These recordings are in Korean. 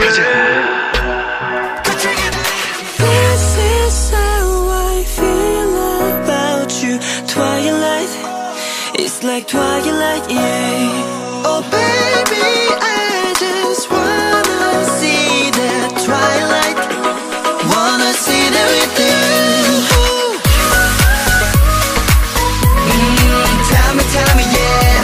This is how I feel about you. Twilight, it's like twilight, yeah. Oh baby, I just wanna see that twilight. Wanna see that with you. Tell me, yeah.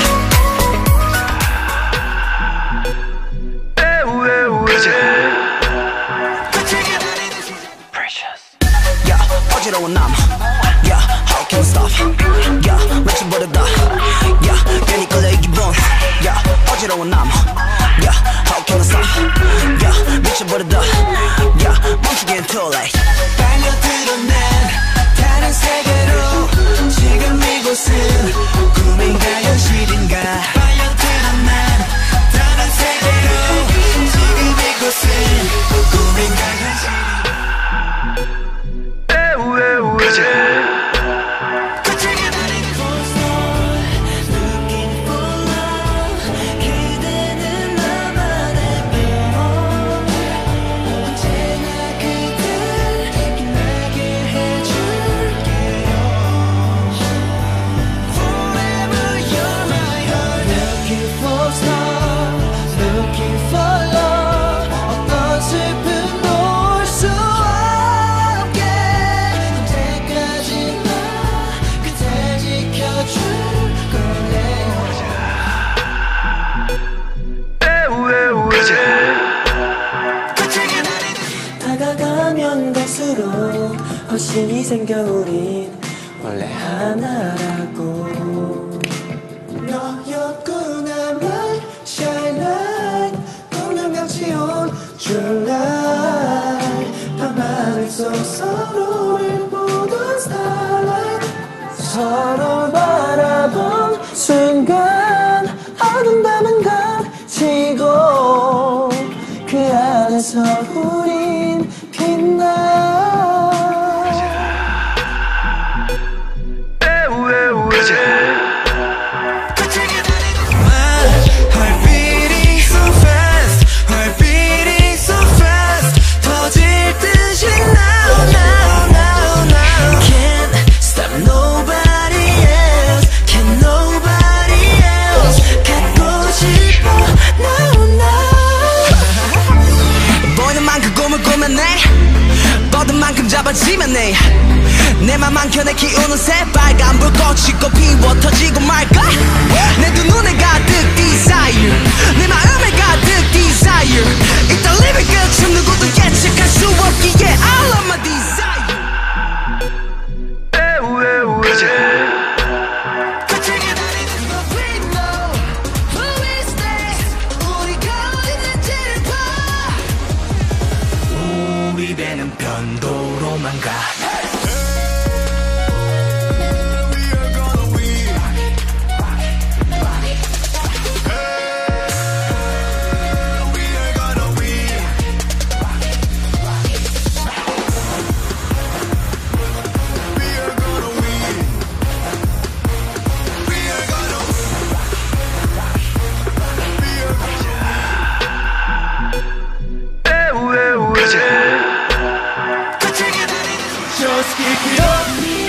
Precious. Yeah, 어지러운 남. Yeah, how can we stop? Yeah, 미쳐버렸다. Yeah, 괜히 끌려 이 기분. Yeah, 어지러운 남. Yeah, how can we stop? Yeah, 미쳐버렸다. Yeah, 멈추기엔 too late. 빨려들어 난 다른 세계로. 지금 이곳은 꿈인가 현실인가. 빨려들어 난 다른 세계로. 지금 이곳은 꿈인가 현실인가. 다가가면 갈수록 훨씬이 생겨 우린 원래 하나라고. 너였구나만 shine light 공룡같이 온 July. 밤하늘 속 서로를 보던 starlight. 서로 바라본 순간 어둠 밤은 갇히고 그 안에서 우린 빛나. 뻗은 만큼 잡아지면 내 맘만 켜내 키우는 새빨간 불꽃이 꽃 피워 터지고 말까. 내 두 눈에 가득 desire. 내 마음에 가득 desire. 이딴 living 끝은 누구도 예측할 수 없기에 I love my desire. 우리 배는 변도로만 가. Just keep it up.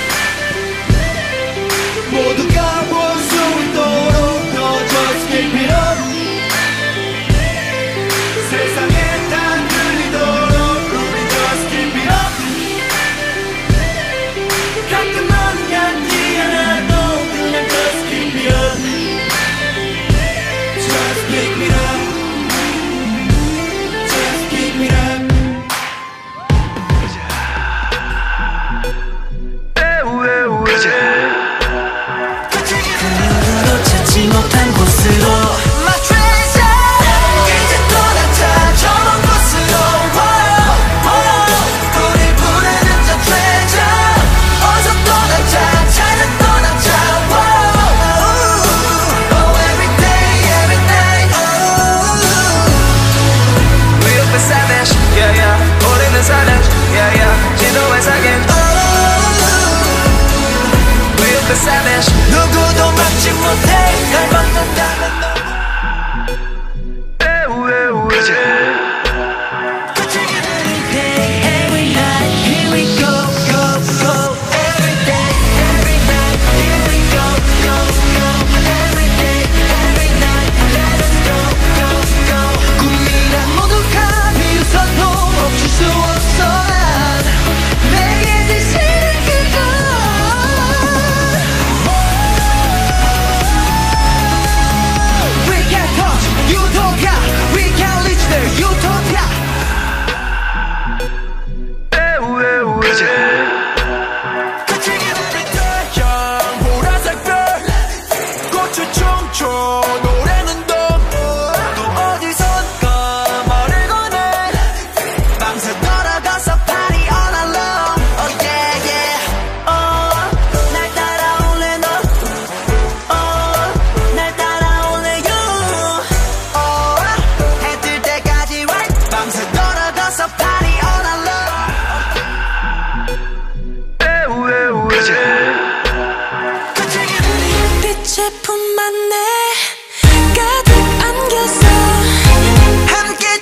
모두가 볼 수 있도록 너 just keep it up. 세상에 다 들리도록 우리 just keep it up. 가끔은 같지 않아도 그냥 just keep it up. Just keep it up. Just keep it up. 찾지 못한 곳으로 My treasure 이제 떠나자 저런 곳으로 우릴 부르는 저 treasure 어서 떠나자 찾아 떠나자 Oh every day every night We up and savage yeah yeah 우리는 savage yeah yeah 지도에 사긴 We up and savage 누구도 막지 못해 날 만난다면 너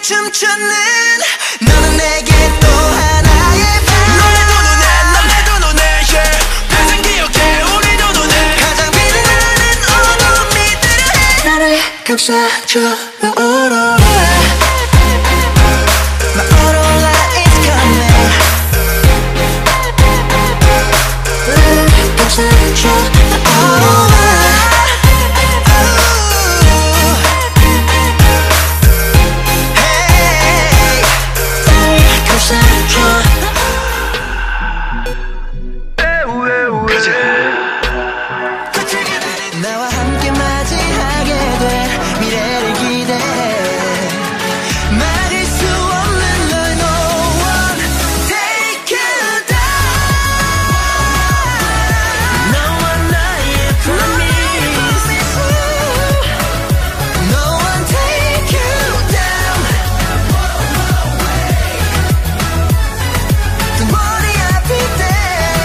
춤추는 너는 내게 또 하나의 밤 너네도 눈에 남네도 눈에 yeah. 평생 기억해 우리도 눈에 가장 빛나는 어둠이 필요해 나를 감싸줘 울어라 My auro라 is coming 감싸줘 울어라 나와 함께 맞이하게 될 미래를 기대해 막을 수 없는 널 No one take you down 너와 나의 promise No one take you down 두 머리 앞이 돼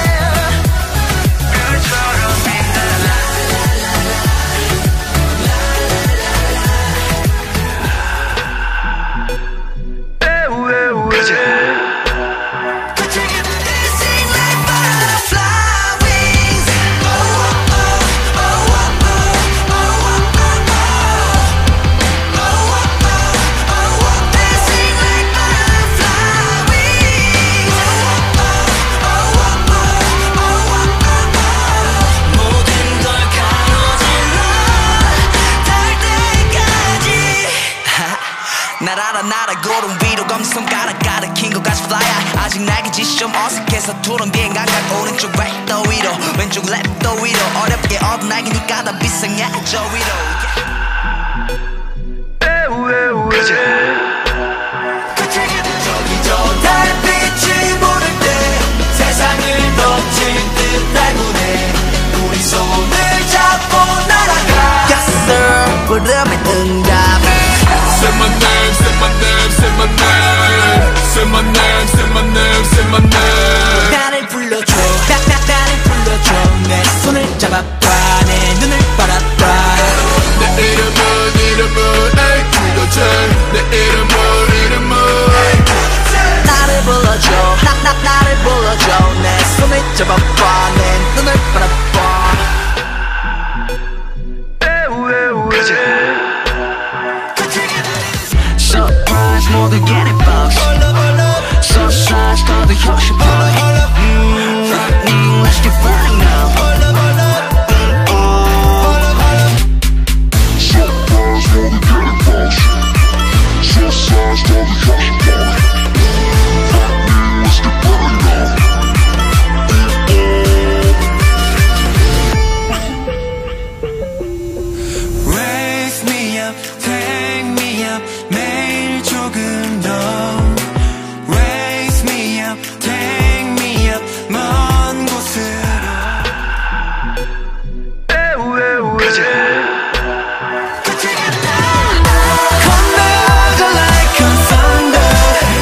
날 알아 나를 구름 위로 검지손가락 가리킨 것 같이 fly high 아직 날개 짓이 좀 어색해서 투른 비행 감각 오른쪽 right 더 위로 왼쪽 left 더 위로 어렵게 얻은 날개니까 다 비상해 저 위로 저기저 달빛이 보를 때 세상을 덮칠 듯 달구네 우리 손을 잡고 날아가 Yes sir 부르면 응답 Say my name, say my name, say my name Say my name, say my name, say my name 나를 불러줘 나를 불러줘 내 손을 잡아봐 내 눈을 바라봐 내 이름은 에이 불러줘 내 이름은 나를 불러줘 나를 불러줘 내 손을 잡아봐 내 눈을 바라봐 Surprise 모두 get it box So size 더도 역시 flying Lightning let's get flying now Surprise 모두 get it box So size 더도 역시 flying Lightning let's get flying now Raise me up, take me up 매일 조금 더 Raise me up, take me up 먼 곳으로 Come down like a thunder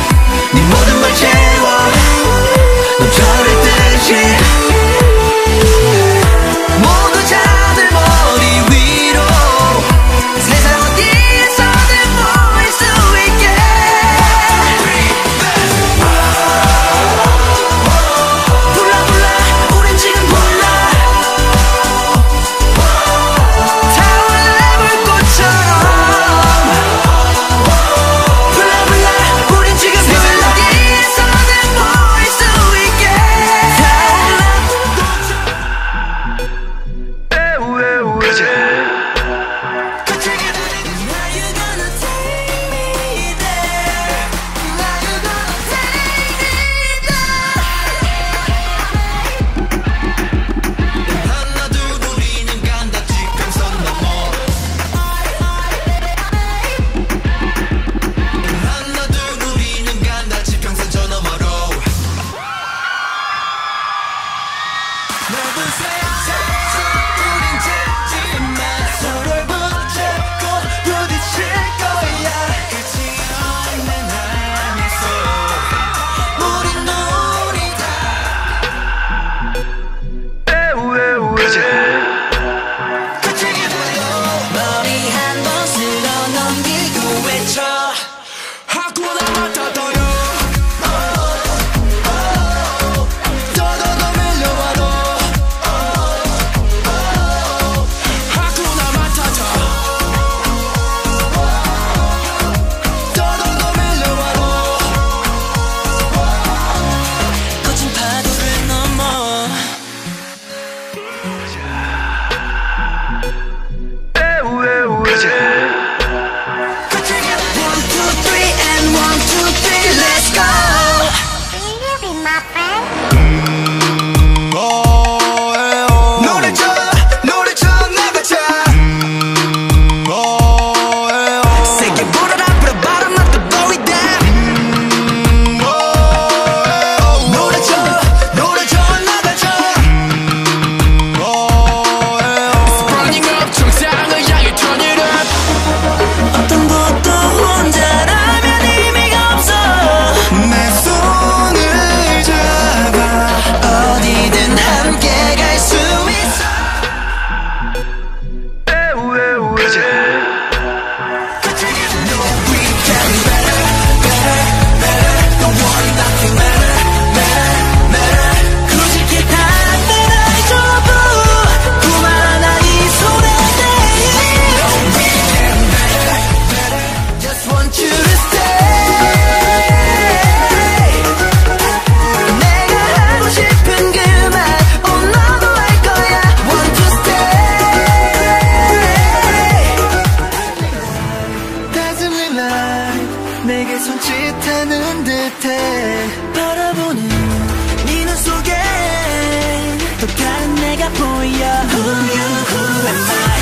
내게 손짓하는 듯해 바라보는 네 눈 속에 또 다른 내가 보여 Who am I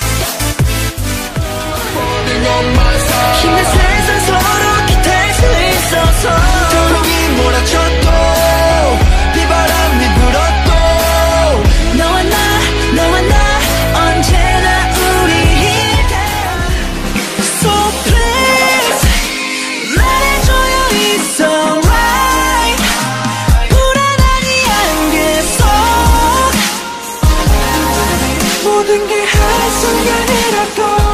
Falling on my side 힘든 세상 서로 기댈 수 있어서 조용히 몰아쳐도 비바람이 불어도 너와 나 언제나 우리에게 So please 말해줘요 it's alright 불안하니 안개 속 모든 게 한순간이라도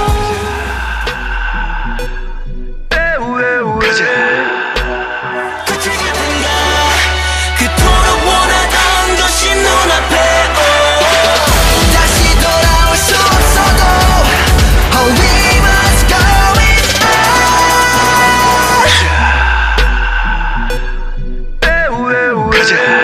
그토록 원하던 것이 눈앞에 다시 돌아올 수 없어도 Oh we must go it on 가자